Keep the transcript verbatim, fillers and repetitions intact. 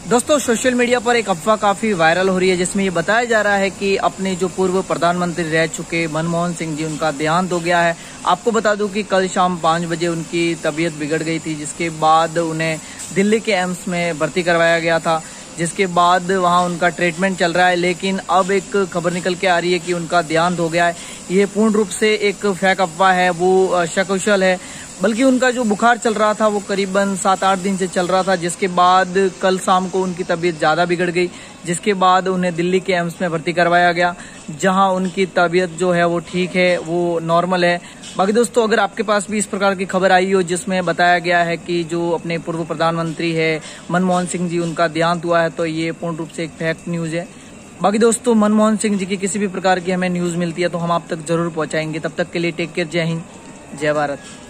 दोस्तों, social media पर एक अफवाह काफी वायरल हो रही है जिसमें ये बताया जा रहा है कि अपने जो पूर्व प्रधानमंत्री रह चुके मनमोहन सिंह जी, उनका देहांत हो गया है। आपको बता दूं कि कल शाम पाँच बजे उनकी तबीयत बिगड़ गई थी, जिसके बाद उन्हें दिल्ली के एम्स में भर्ती करवाया गया था, जिसके बाद वहां उनका ट्रीटमेंट चल रहा है। लेकिन अब एक खबर निकल के आ रही है कि उनका देहांत हो गया है। ये पूर्ण रूप से एक फेक अफवाह है, वो सकुशल है। बल्कि उनका जो बुखार चल रहा था वो करीबन सात आठ दिन से चल रहा था, जिसके बाद कल शाम को उनकी तबीयत ज़्यादा बिगड़ गई, जिसके बाद उन्हें दिल्ली के एम्स में भर्ती करवाया गया, जहां उनकी तबीयत जो है वो ठीक है, वो नॉर्मल है। बाकी दोस्तों, अगर आपके पास भी इस प्रकार की खबर आई हो जिसमें बताया गया है कि जो अपने पूर्व प्रधानमंत्री है मनमोहन सिंह जी, उनका देहांत हुआ है, तो ये पूर्ण रूप से एक फेक न्यूज़ है। बाकी दोस्तों, मनमोहन सिंह जी की किसी भी प्रकार की हमें न्यूज़ मिलती है तो हम आप तक जरूर पहुँचाएंगे। तब तक के लिए टेक केयर, जय हिंद, जय भारत।